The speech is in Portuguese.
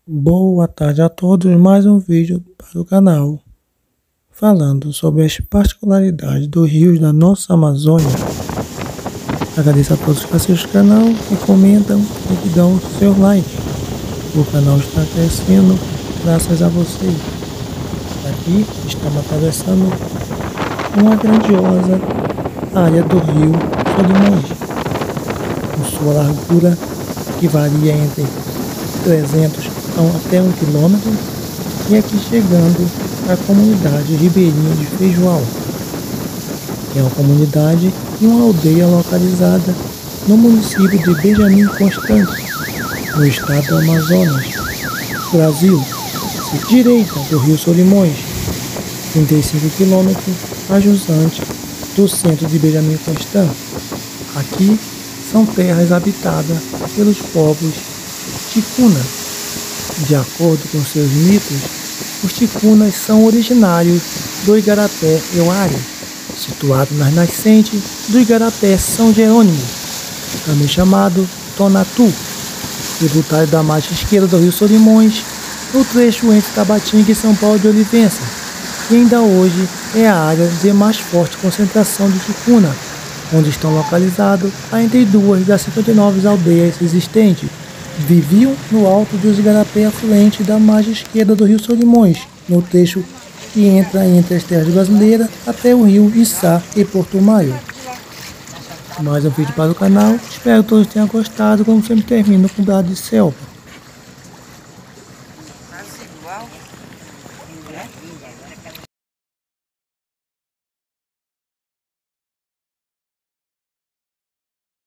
Boa tarde a todos, mais um vídeo para o canal, falando sobre as particularidades dos rios da nossa Amazônia. Agradeço a todos que assistem o canal, que comentam e que dão seu like. O canal está crescendo graças a vocês. Aqui estamos atravessando uma grandiosa área do rio Solimões, com sua largura que varia entre 300 até 1 quilômetro, e aqui chegando à comunidade ribeirinha de Feijoal, que é uma comunidade e uma aldeia localizada no município de Benjamin Constant, no estado do Amazonas, Brasil, direita do rio Solimões, 35 quilômetros a jusante do centro de Benjamin Constant. Aqui são terras habitadas pelos povos Ticuna. De acordo com seus mitos, os Ticunas são originários do Igarapé Euário, situado nas nascentes do Igarapé São Jerônimo, também chamado Tonatu, tributário da margem esquerda do rio Solimões, no trecho entre Tabatinga e São Paulo de Olivença, e ainda hoje é a área de mais forte concentração de Ticuna, onde estão localizados entre duas das 59 aldeias existentes. Viviam no alto dos igarapé afluente da margem esquerda do rio Solimões, no trecho que entra entre as terras brasileiras até o rio Içá e Porto Maio. Mais um vídeo para o canal, espero que todos tenham gostado, como sempre termino com um brado de selva.